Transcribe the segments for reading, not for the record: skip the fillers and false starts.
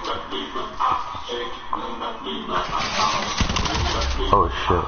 Oh shit.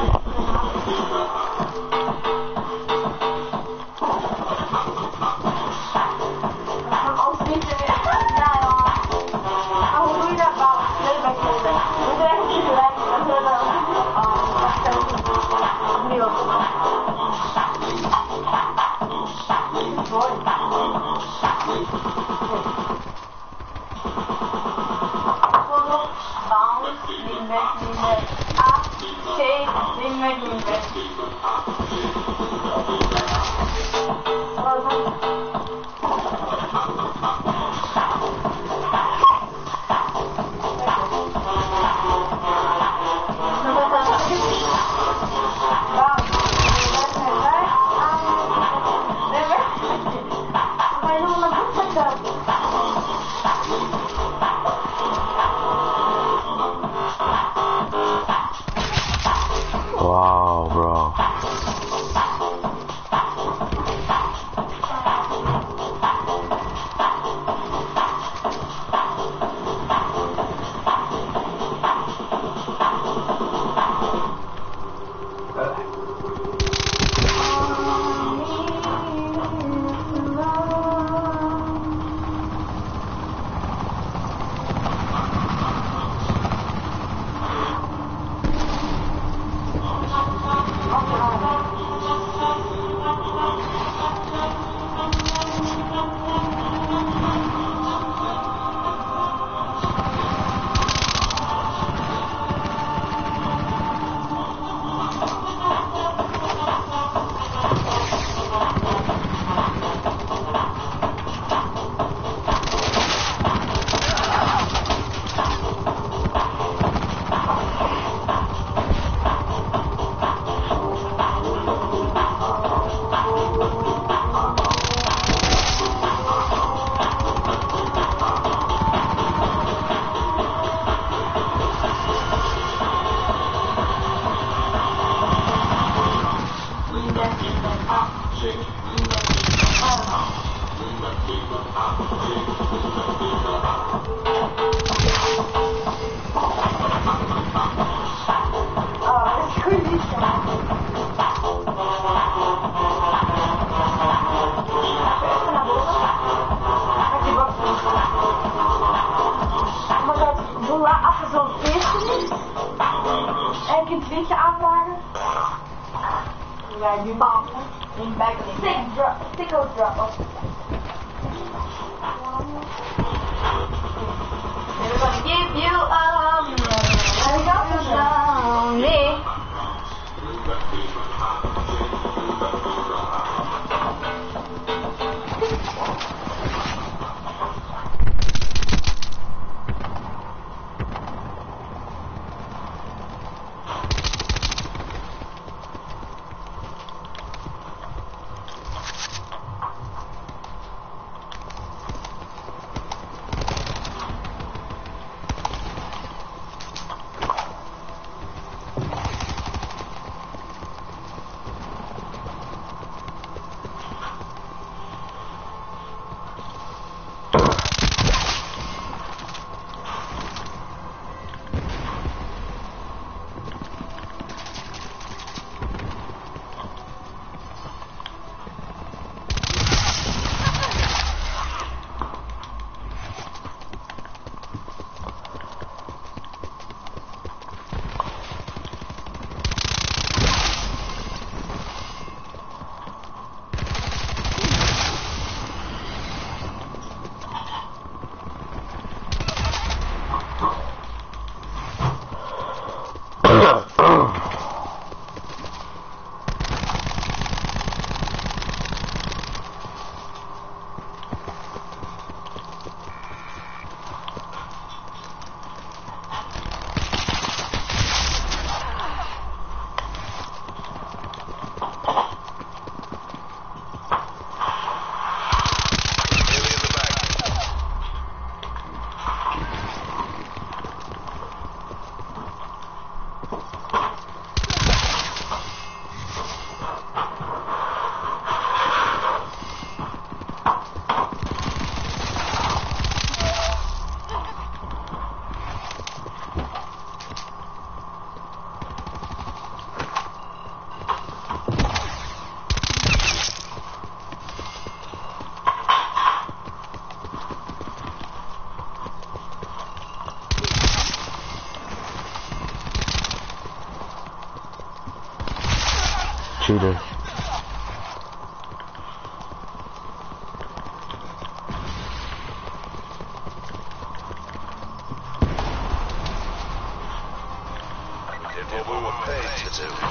Wow, bro. see this. Did what we were paid to do.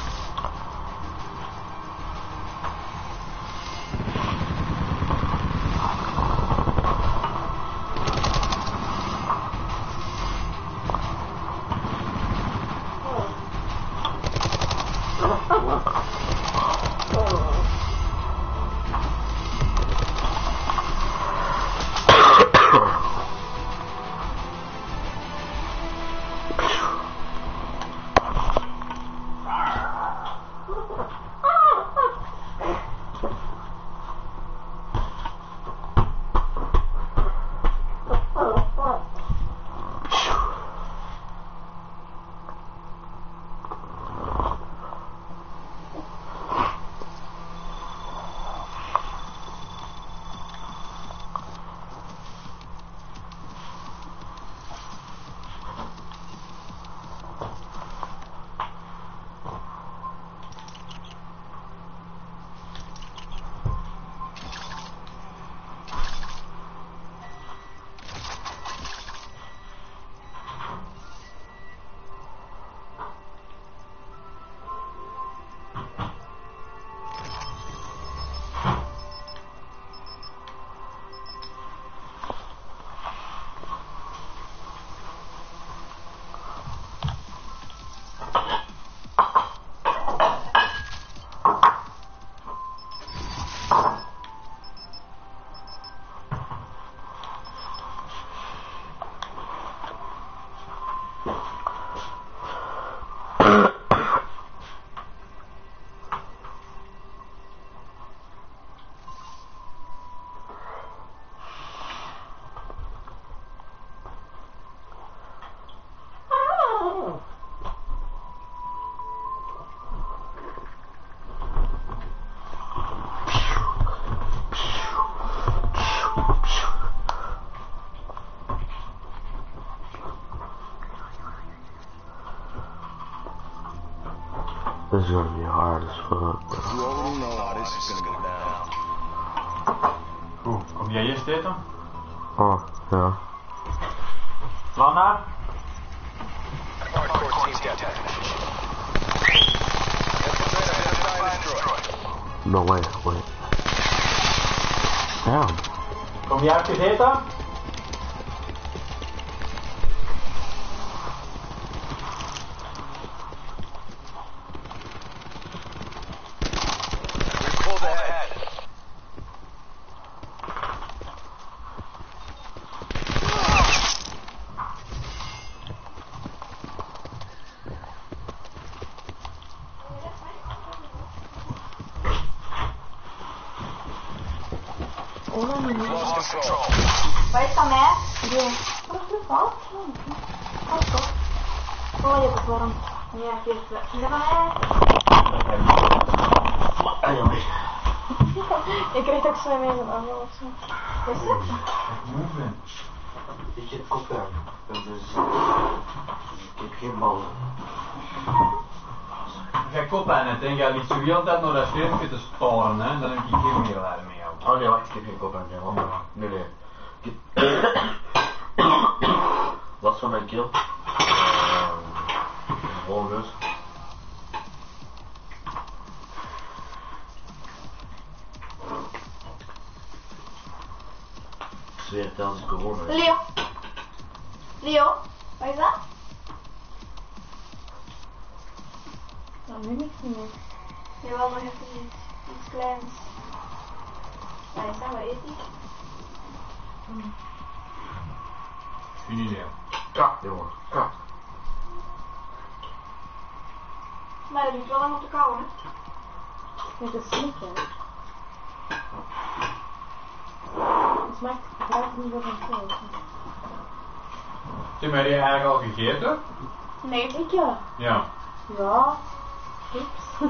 This is gonna be hard as fuck. You already know how this is gonna go down. Goed, kom jij eerst zitten? Oh, ja. Plan daar? Hardcore team got No way, wait. Damn. Kom jij even zitten? Vai sta me? Oh, je hebt warm. Ja, geef Ik krijg ook zo mee van Arno of zo. Is het? Ik heb koppijn. Dus ik heb geen ballen. Ik ga kop aan het en ga niet zo heel tijd naar dat schermpje te staren, hè? Dan heb ik geen medelijden mee jou. Oh nee, wacht, ik heb geen koppijn. Nee, nee. Last van mijn keel. Gewoon neus. Ik zweer het als ik gewoon neus. Leo. Leo, wat is dat? Nou, nu niks meer. Jawel, nog even iets kleins. Waar is dat? Waar eet ik? Geen idee. Ja, jongen. Ja. Maar dat duurt wel lang om te kauwen, hè? Met een snikker. Het smaakt buiten niet wat een vlees. Heb jij die eigenlijk al gegeten? Nee. Ik ja. Ja. Ja. Chips.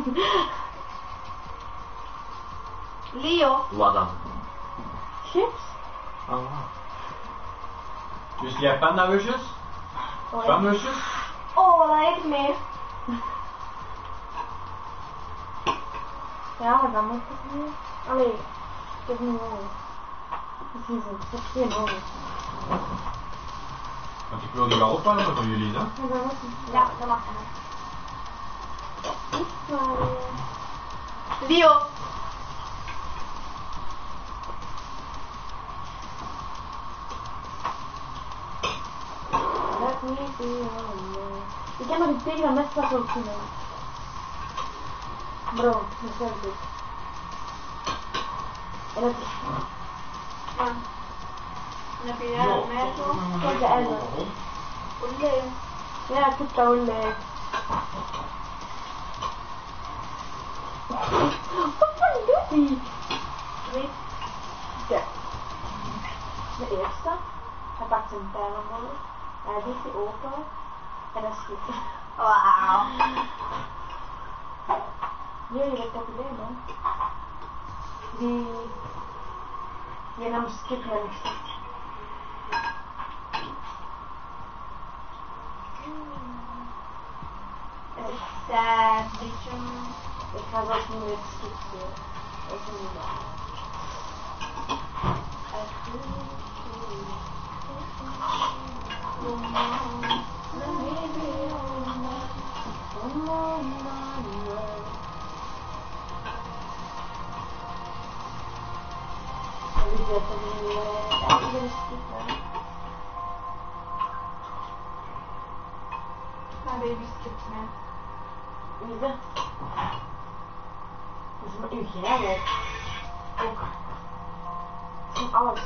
Leo. Wat dan? Chips? Oh. Dus jij pandawisjes? Pandawisjes? Oh, dan eet ik meer. Ja, maar dan moet het niet. Allee, ik heb niet nodig. Precies, ik heb geen nodig. Want ik wil die wel opwarmen voor jullie, hè? Ja, dat was het. Ja, dat mag niet. Maar, Leo! let me be alone. Ik heb nog niet tegen dat mes wat wil kunnen. Bro, dat is wel goed. En dat is... Ja. Dan heb je daar een meisje. Kijk de ijzer. Oké. Ja, ik heb dat wel leuk. Wat doet hij? Weet. Kijk. De eerste. Hij pakt zijn pijlenbol. Hij doet die open. En dat schiet. Wauw. Nee, je weet dat idee, man. Die nam skip naar de stad. Sad, beetje. Ik ga dat niet meer skip doen. Dat is niet waar. Mijn baby skipt mee. Wie is dat? Dat is maar uw geil. Ook. Dat is alles.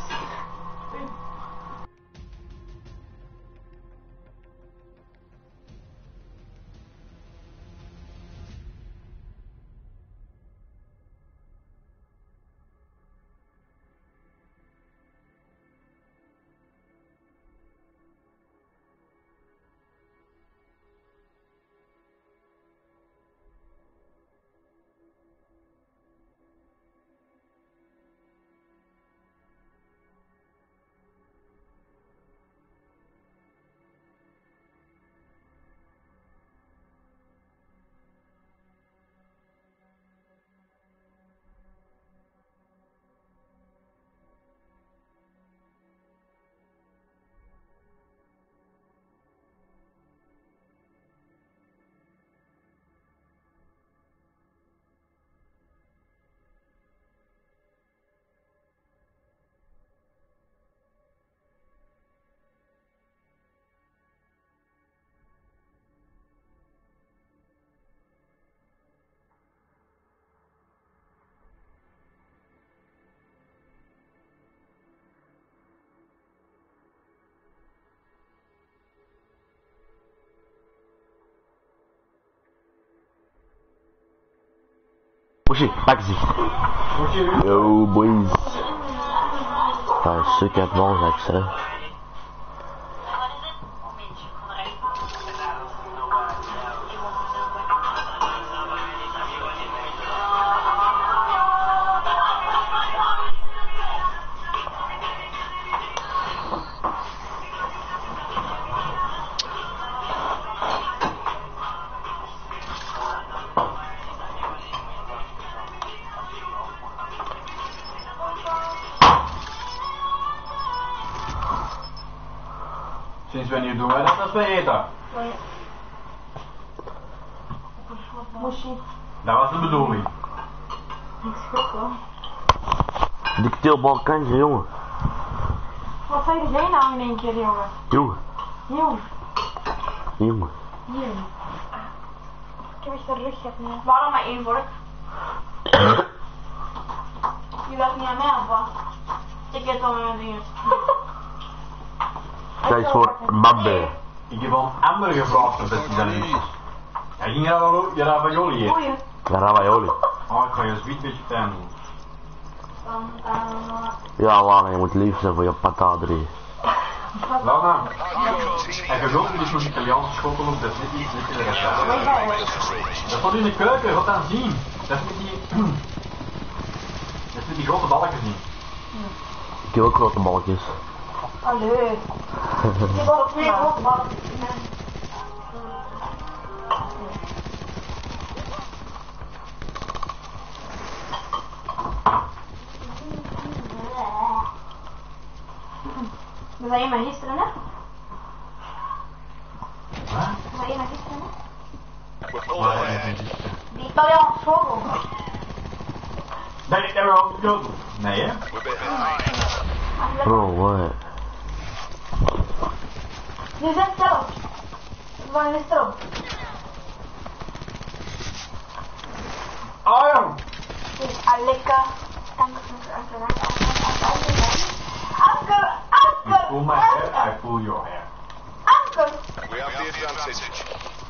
Pushy, taxi. Yo, boys. Daar is stuk uit Walrex, hè. Sinds wanneer doen wij dat als wij eten? Moshi. Dat was de bedoeling. Ik schrik hoor. Die teelbalkantje, jongen. Wat zei jij nou in één keer, jongen? Jongen. Jongen. Jongen. Hier. Ik heb echt een rugjet nu. Waarom maar één vork? Je werkt niet aan mij of wat? Ik eet al mijn dingen. Kijk voor Babbe. Ik heb al Amber gevraagd of dat hij dat niet is. Hij ging ravioli eten. Oei. Ja, ravioli. Oh, ik ga je zoiets een beetje pijn doen. Ja, Wana, je moet lief zijn voor je patat 3. Laat nou. En je wilt dus nog Italiaanse schotel op, dat is niet iets in de restaurant. Dat staat in de keuken, wat dan zien. Dat is met die... Dat is met die grote balkjes niet. Ik heb ook grote balkjes. Allee. Ik heb al 2 grote ballen. Er zijn hier maar gisteren, hè? Huh? Er zijn hier maar gisteren, hè? We're full Maar ahead. Die Italiaanse vogel. Ben ik er al goed? Nee, hè? We're behind. Bro, what? Je zit zelf. Waar is erop? Oh, jong! Dus Aleka. Anker. You pull my hair, I pull your hair. Anker. We have the advantage.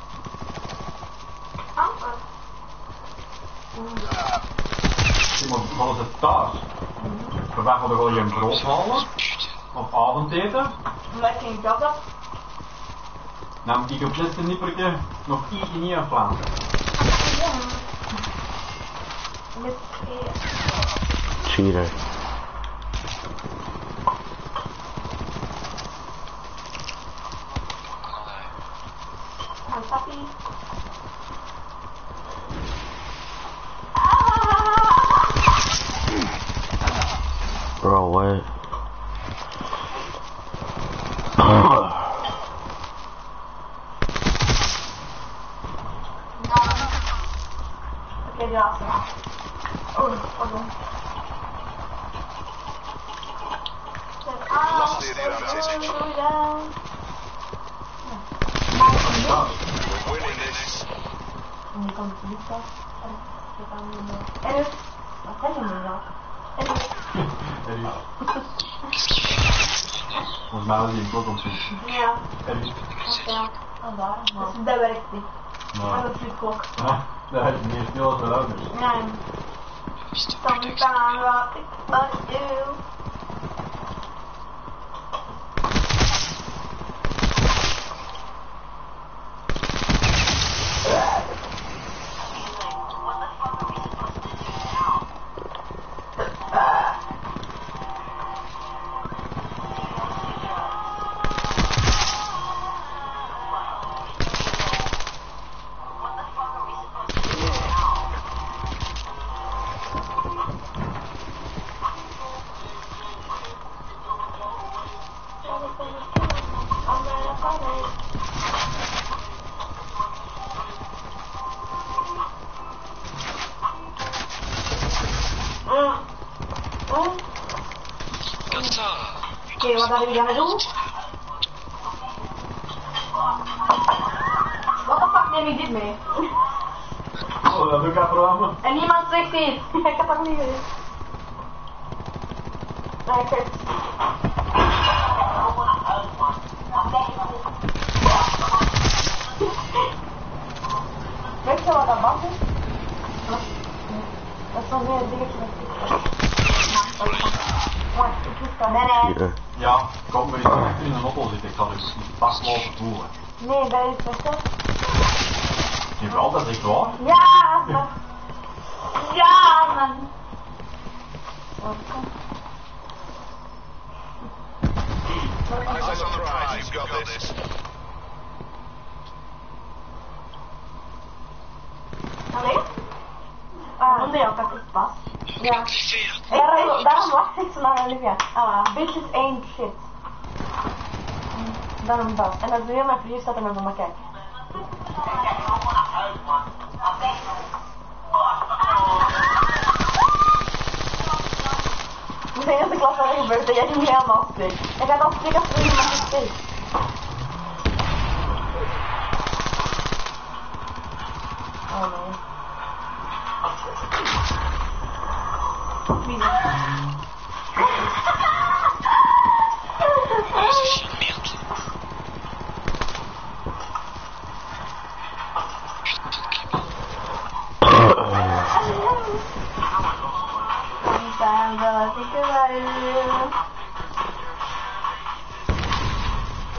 Anker. Iemand van het thuis. Vandaag hadden we al je brood halen. Of avondeten. Lekker in job op. Dan moet ik op dit nippertje nog iets in je planten. Met Cheater. papi. Bro, what? Oké, die laatste. Oh, pardon. Lost the advantage. We're winning this. Je kan het niet zo. En dus, wat zeg je nu dan? En dus, Volgens mij was die een klok op zich. ja, Ergens. ja, dus dat werkt niet. Maar Maar dat is de klok. daar heb je meer stil als de ouders. Nee. Sometimes I think about you. Oké, wat hadden we gaan doen? Wat de fuck neem ik dit mee? Oh, dat doe ik aan programma. En niemand zegt iets. Ik heb dat niet gezien. Nee, kijk. Weet je wat dat band is? Dat is zo'n meer dingetje met Cheater. Ja, kom maar eens in de motto zitten. Ik zal dus pas lopen voelen. Nee, dat is best. Jawel, dat is echt waar. Ja, man. Ja, man. Eyes on the prize. You've got this. Allee? Noemde je ook dat ik pas? Ja. Daarom wacht ik zo naar Olivia. Bitches ain't shit. Daarom dat. En als heel mijn vriend staat er naar me kijken. Ik denk dat de klas wel gebeurt dat jij niet helemaal spreekt. Jij gaat al spreken als er iemand spreekt. Oh nee. Wie is het? Sometimes I think about you.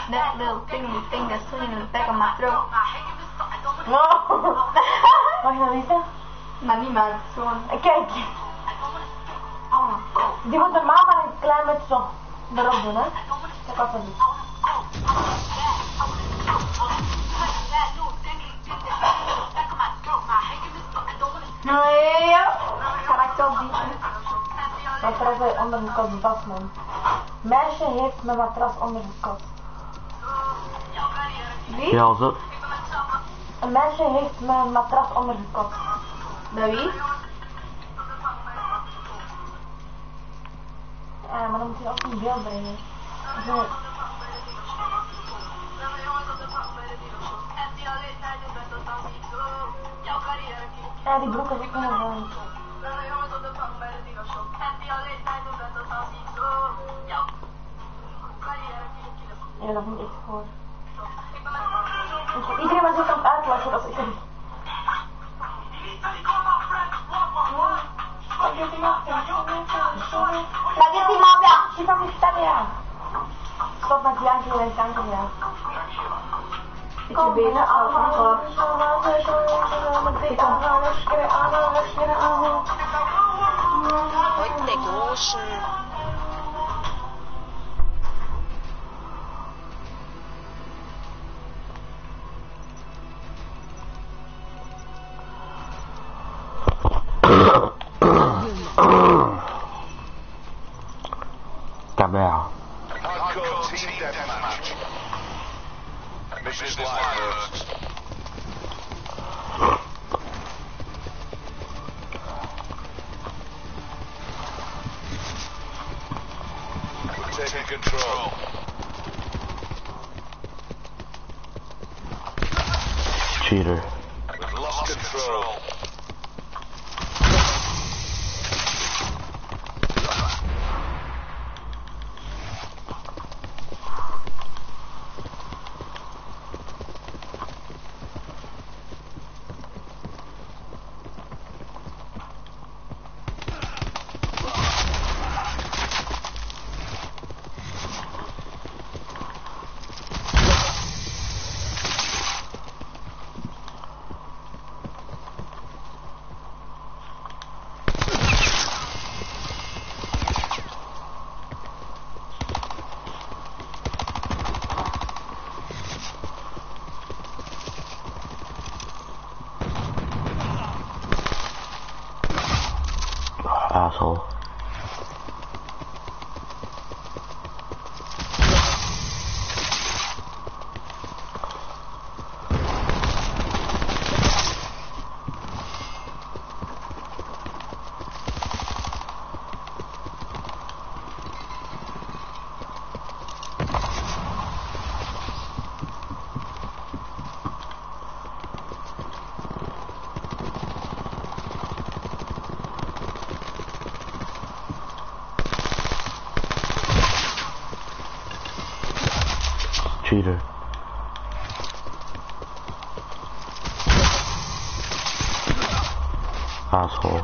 That little thing that's sitting in the back of my throat. No. Mag je dat weten? Maar niet maar, gewoon. Kijk. Die moet normaal maar een klein beetje zo erop doen, hè. Dat kan zo niet. Nee, karakter die. Matras onder de kot vast, man. Meisje heeft mijn matras onder de kot. Wie? Ja, zo. Een meisje heeft mijn matras onder de kot. Bij wie? Ja, maar dan moet je ook een beeld brengen. Zo. Ja, die broek is ook nog wel. Ja, dat vind ik echt voor. Iedereen was ook aan het uitlachen als ik zeg. Spaghetti mafia! Si fa Italia. Stop met janken en kanker, ja. Beetje beter als voor. Heute großen. Cabell. Hardcore team deathmatch. Mission is live first. We're taking control. Cheater. We've lost control. Asshole. Cheater. Asshole.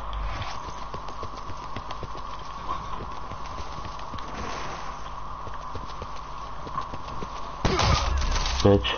Bitch.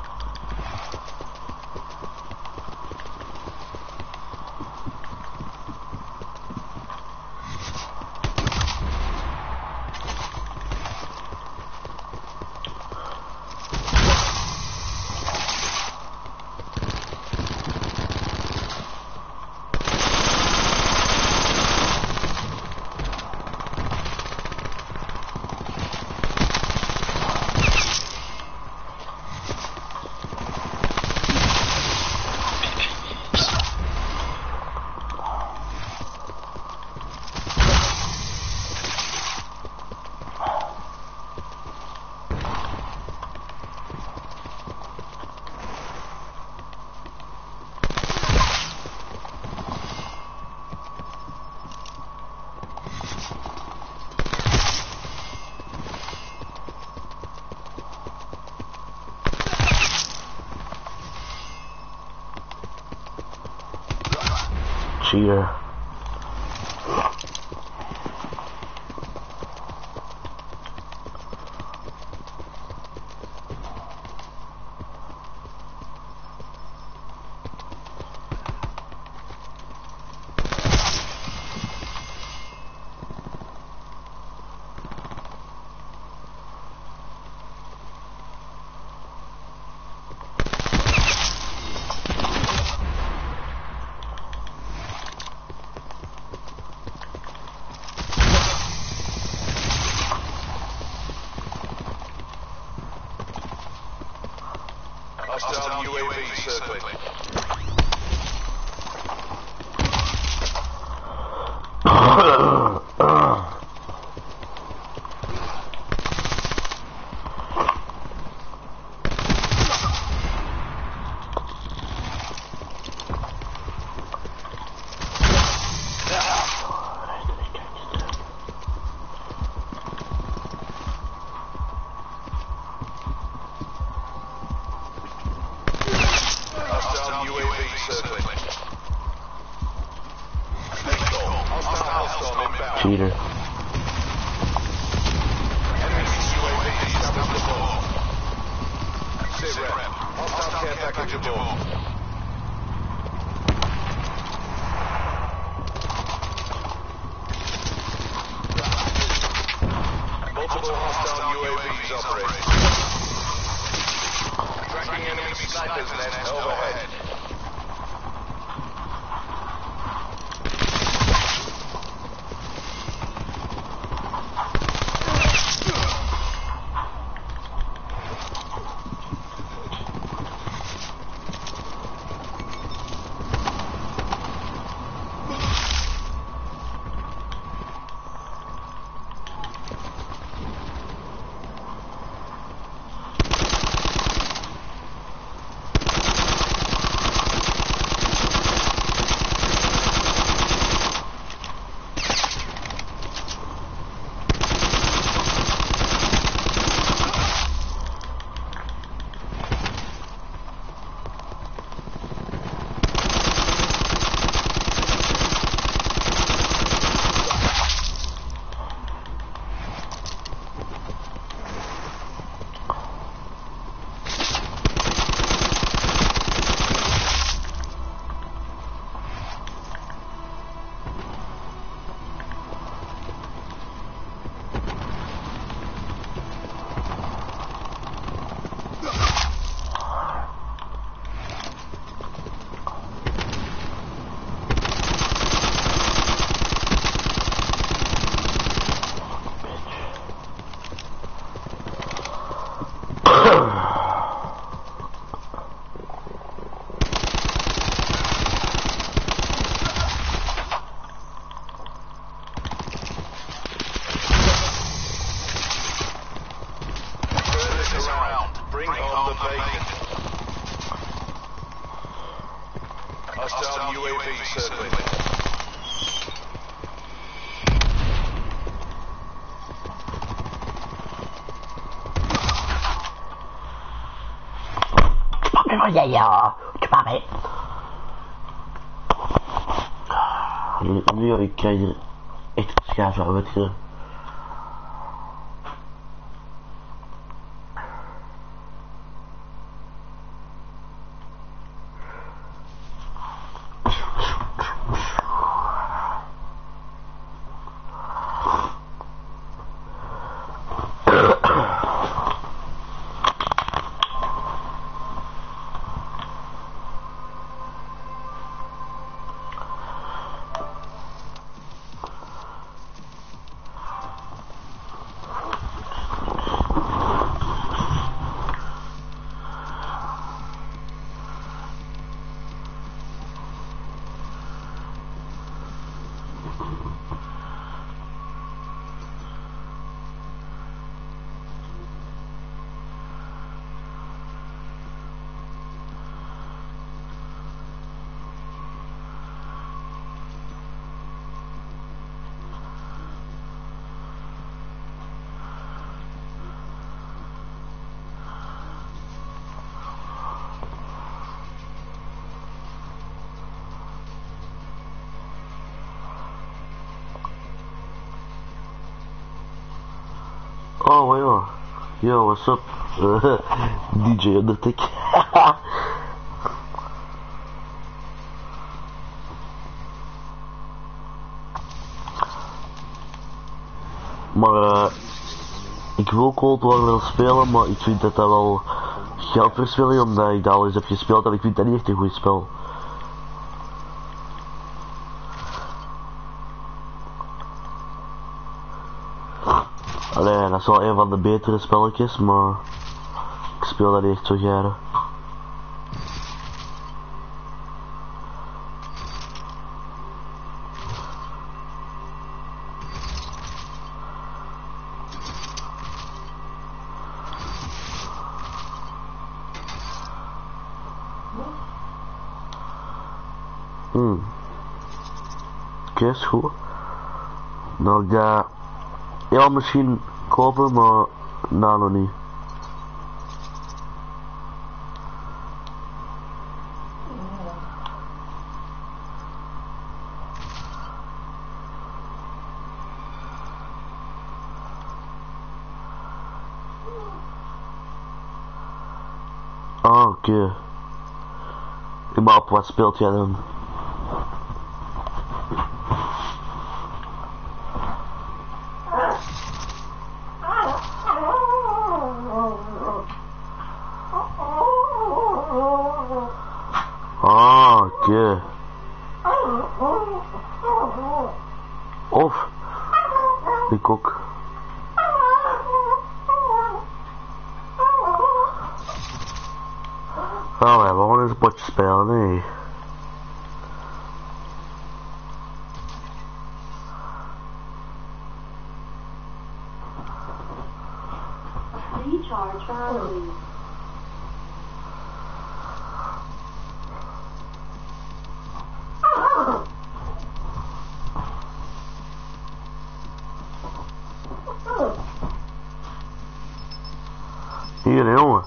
Cheater. Cheater. Multiple hostile UAVs operating. Tracking enemy snipers net overhead. Hostile UAV circling. Nu ik krijg er echt schaaf aan, weet je. Oh, well, yo, what's up, DJ Undertaker? Maar ik wil Cold War wel spelen, maar ik vind dat wel geldverspilling, omdat ik dat al eens heb gespeeld en ik vind dat niet echt een goed spel. Allee, dat is wel een van de betere spelletjes, maar ik speel dat niet echt zo graag. Oké, is goed. Nou, ja. Ja, misschien kopen, maar nou nog niet. Oh, oké. Überhaupt, wat speelt jij dan? Ah, oké. Of, ik ook. Oh, we hebben gewoon eens een potje spelen, nee. Recharge battery. Hier, jongen.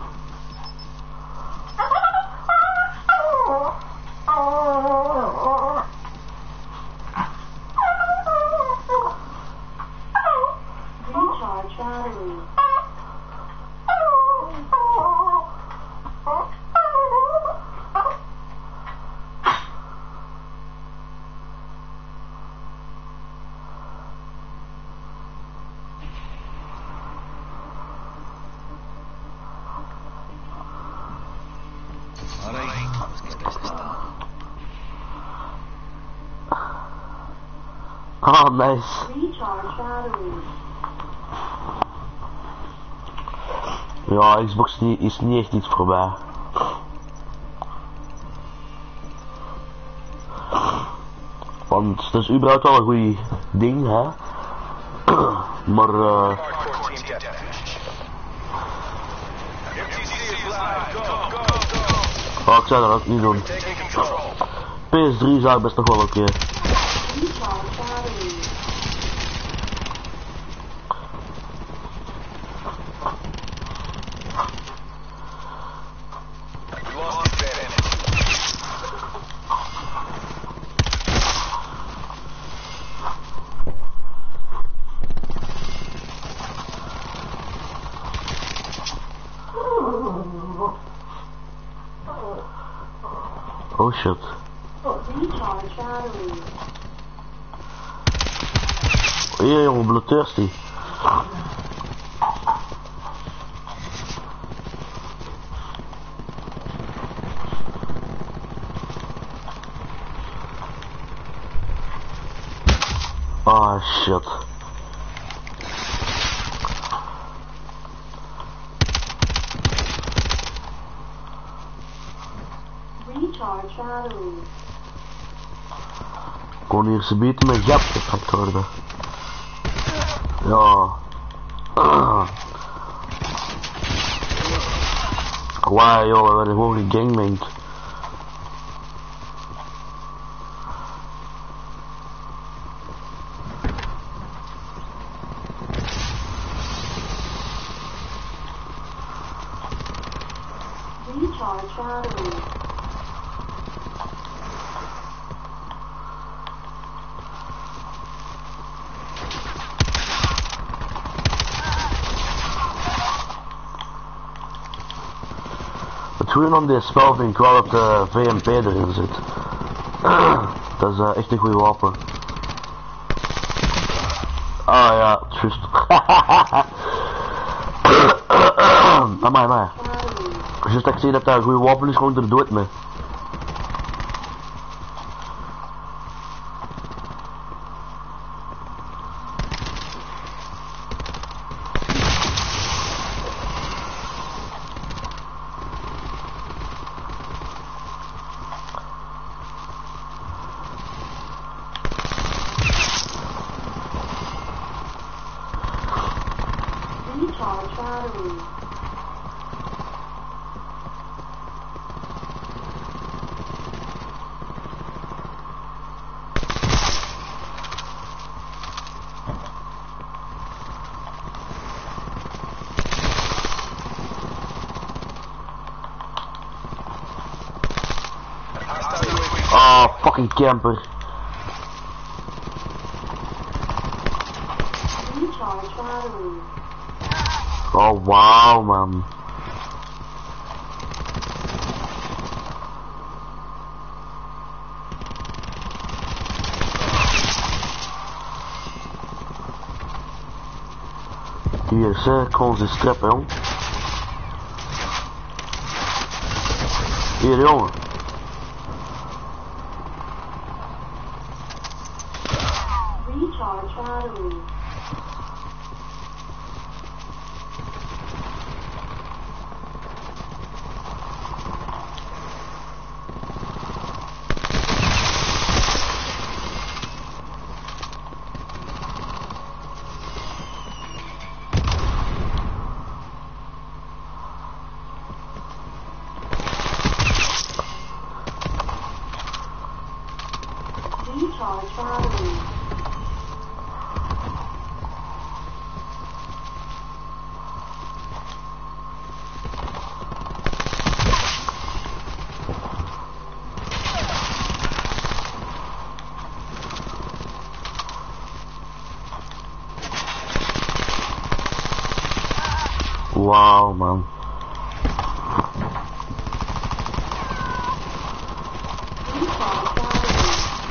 Recharge battery. Oh, nice. Recharge battery. Ja, Xbox is niet echt iets voor mij. Want het is überhaupt wel een goeie ding, hè. Maar oh, ik zou dat ook niet doen. PS3 zou ik best nog wel oké. Recharge battery. Oh shit. Recharge battery. Hier jongen, bloedthirsty. Ah shit. Recharge battery. Kon hier ze bieten met jap gepakt worden. Ja. Wauw joh, we werden gewoon gegangmanged. Recharge battery. Het goede aan dit spel vind ik wel dat de VMP erin zit. Dat is echt een goede wapen. Ah ja, juist. Amai. Juist dat ik zie dat dat een goede wapen is, gewoon er dood mee. Recharge battery. Oh, fucking camper. Recharge battery. Oh wow, man. Hier is onze strep, jong. Hier, jongen. Recharge battery. Recharge battery. Wow, man. Recharge battery.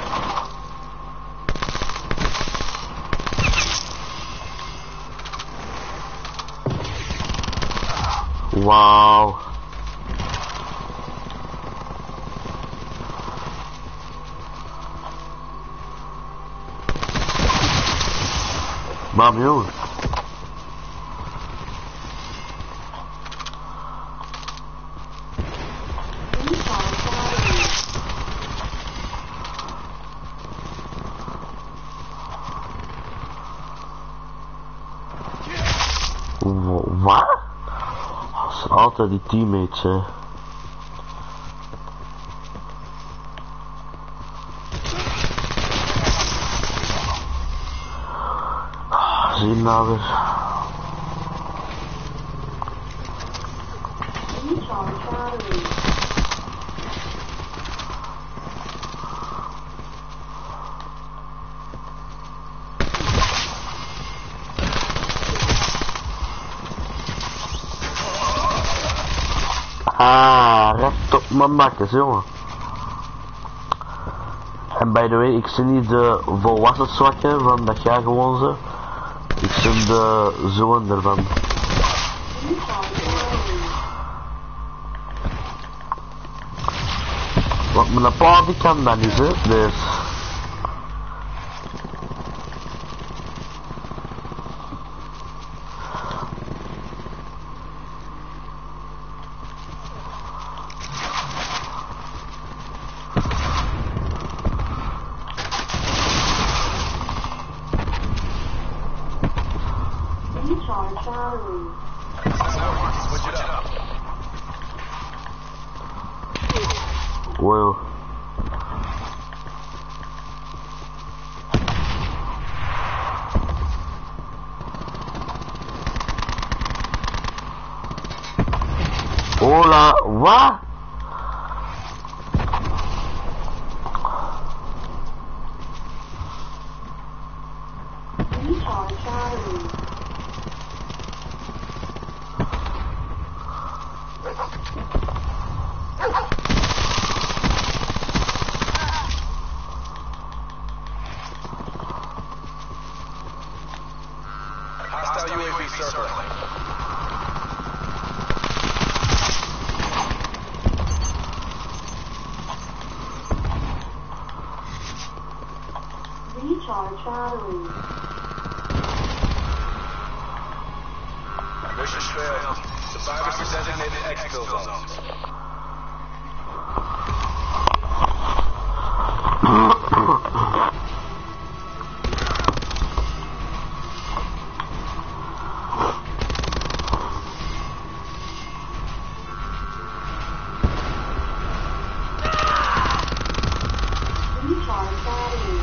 Wow. Bam, jongen. Recharge battery. Wat? Dat zijn altijd die teammates, hè. Zie je nou weer? Recharge battery. Ah, recht op mijn makkers, jongen. En by the way, ik zie niet de volwassen zwakken van dat jij gewoon ze. Ik zie de zoon ervan. Recharge battery. Want mijn pa die kan dat niet, hè. Dus. Recharge battery. Switch it up. Well. Hola, what? Recharge battery. Hostile UAV circling. Recharge battery. Mission failed. Survivors are designated exfil zones. Recharge battery.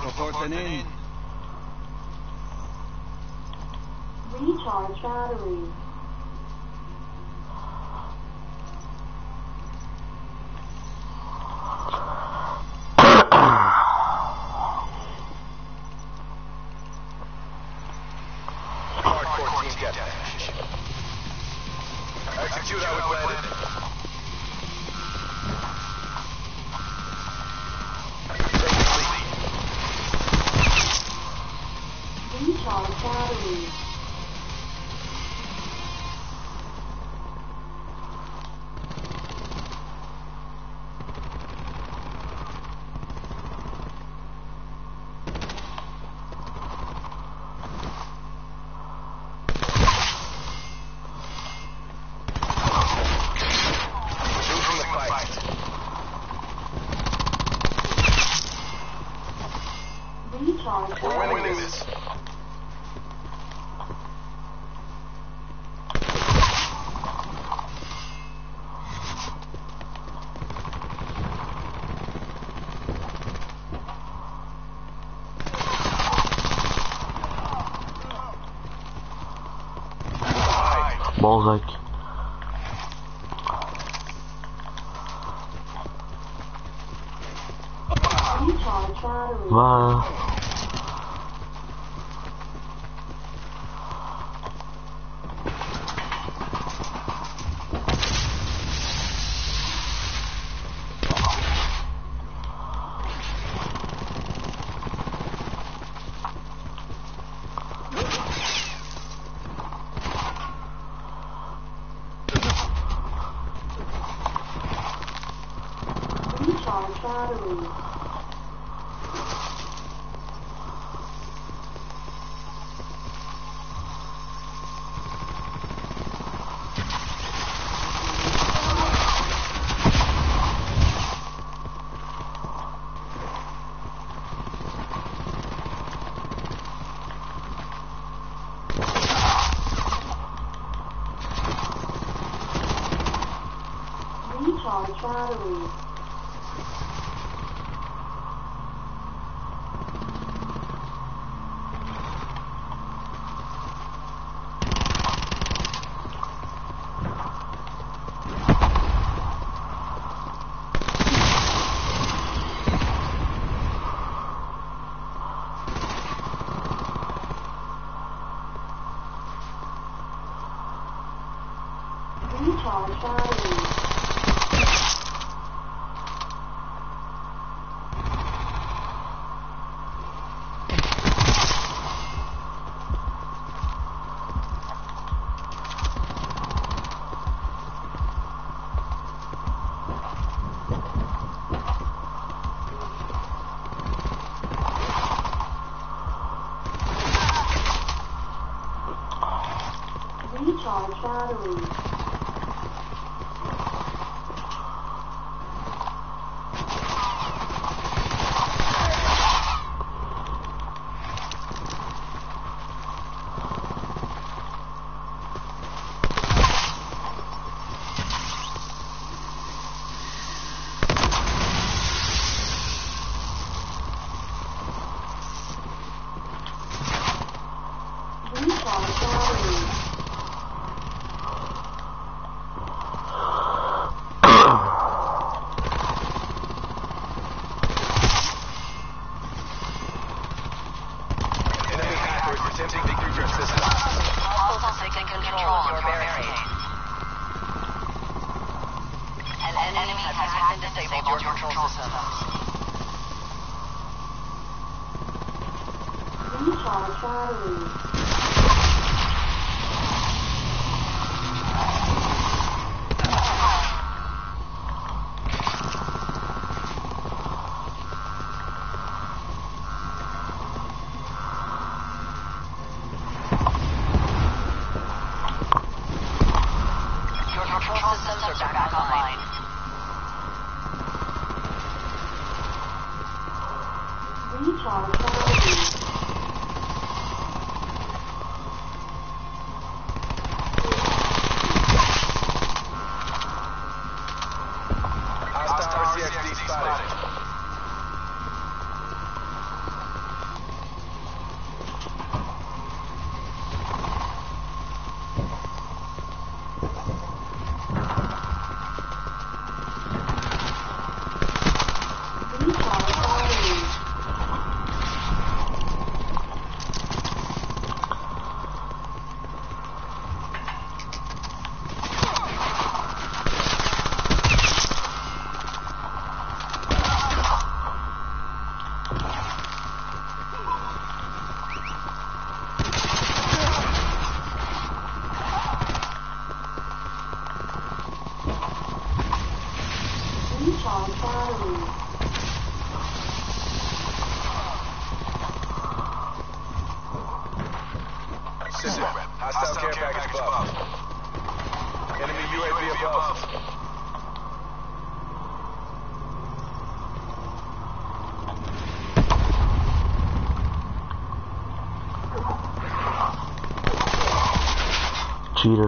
Reporting in. Recharge battery. Hardcore team deathmatch. Execute how it landed. Recharge battery. Recharge We're winning battery. this. Balzac. Recharge battery. Waar? Recharge battery. Recharge battery. Recharge battery. Recharge battery. Recharge battery. Enemy hackers attempting to use your system. Hostiles taking control of your barricade. An enemy has hacked and disabled your control systems. Recharge battery. Your control systems are back online. Recharge battery. Hostile RCXD spotted. Hostile care package above. Enemy UAV above. Cheater.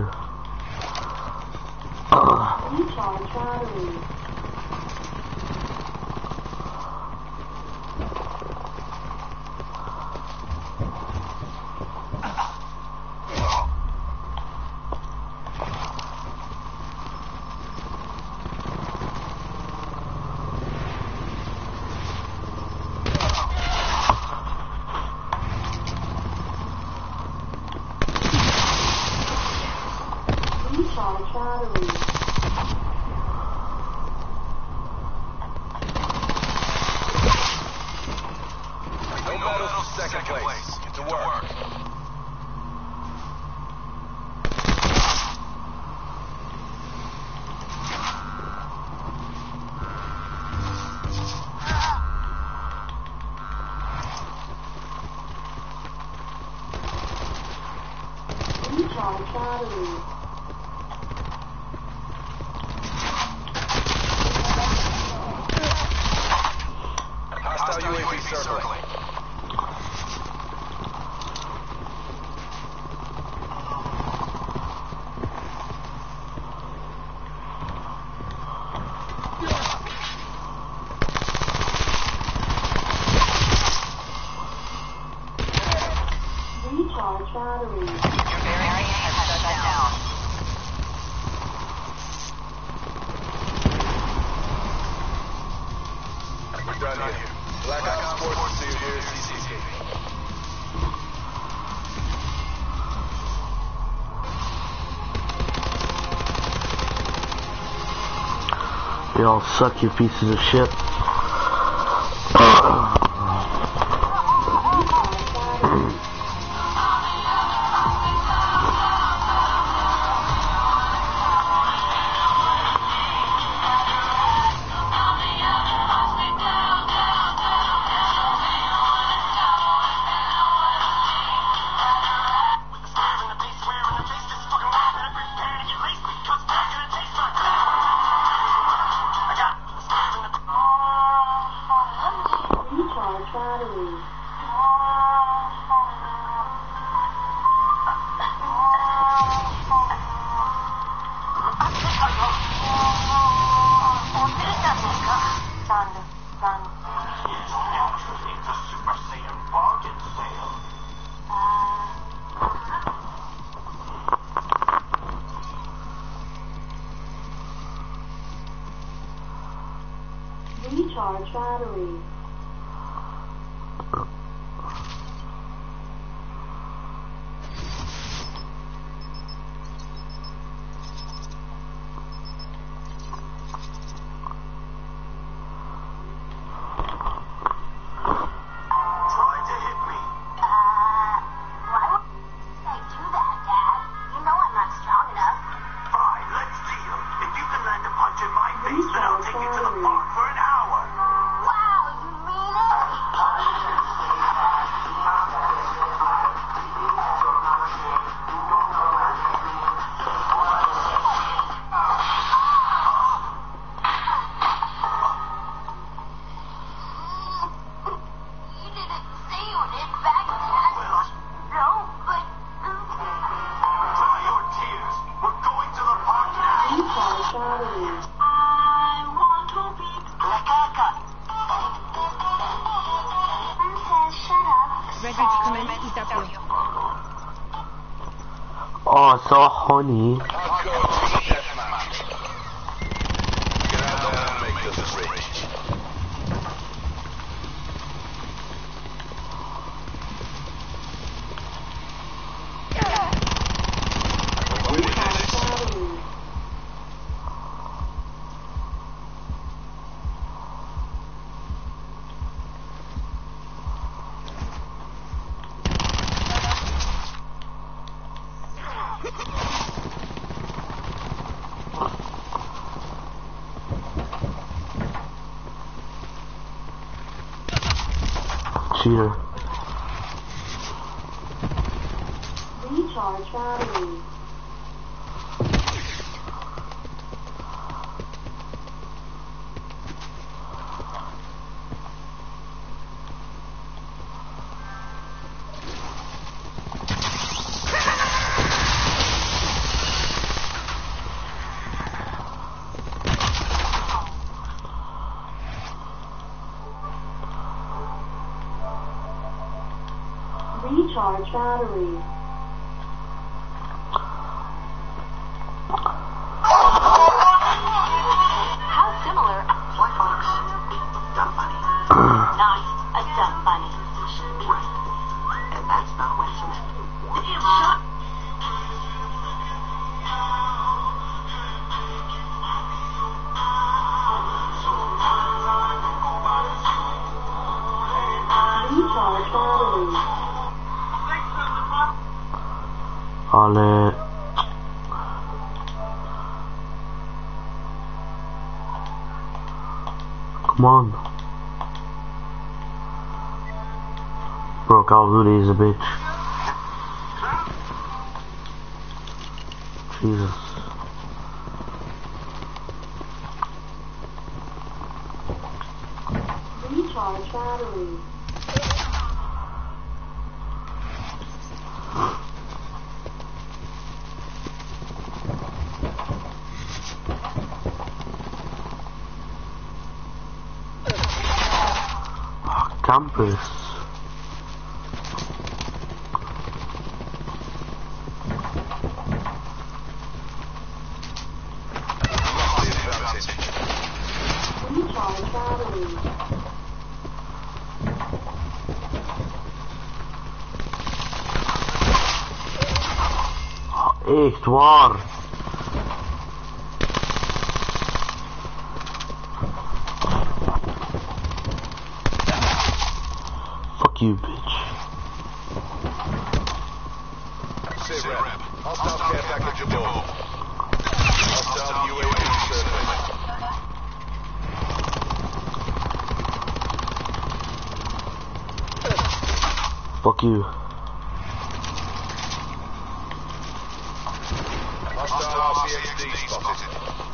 Recharge battery. Recharge battery. No medals, second place. Get to work. Recharge battery. Hostile UAV circling. Recharge battery. Your variant has shut down. We're done here. Black Ops Sports Pursuit here, CCT. You all suck, you pieces of shit. Recharge battery. Recharge battery. Oh, so honey. Cheater. Recharge Recharge battery. Recharge battery. How similar? What folks? Dumb bunny. Not a dumb bunny. Right. And that's not what's meant. Recharge battery. Ale... Come on. Bro, Call of Duty is a bitch. Jesus. Recharge battery. Campus. Recharge battery. Echt waar. Fuck you, bitch. Sit rep. Hostile care package above. Hostile UAV survey. Fuck you. Hostile RCXD spotted.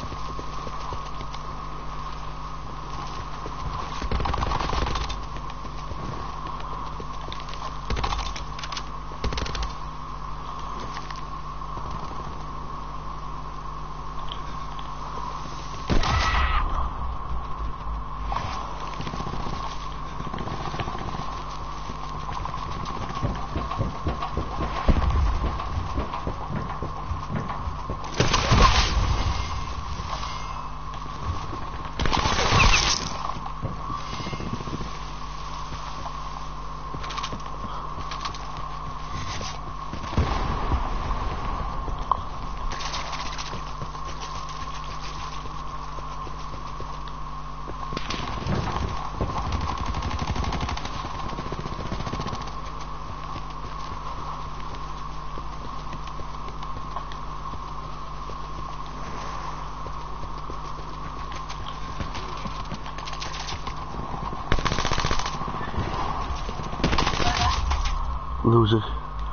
Loser.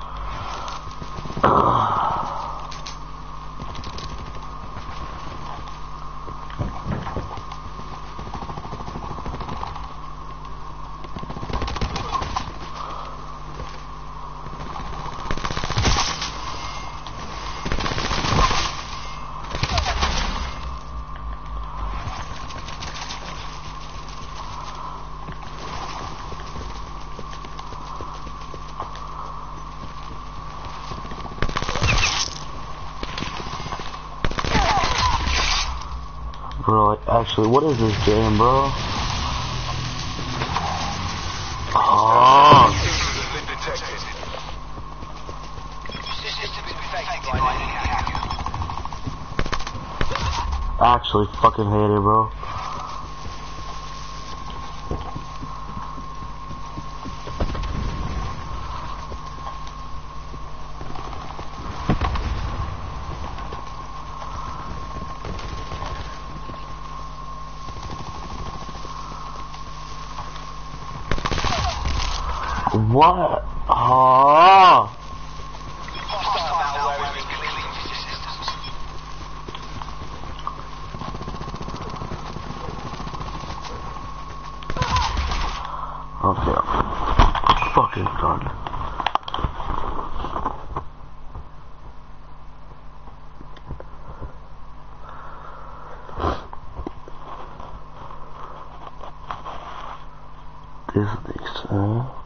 Bro, like, actually, what is this game, bro? Oh. Been detected. I actually fucking hate it, bro. What? Ah! Okay, fucking done. This next,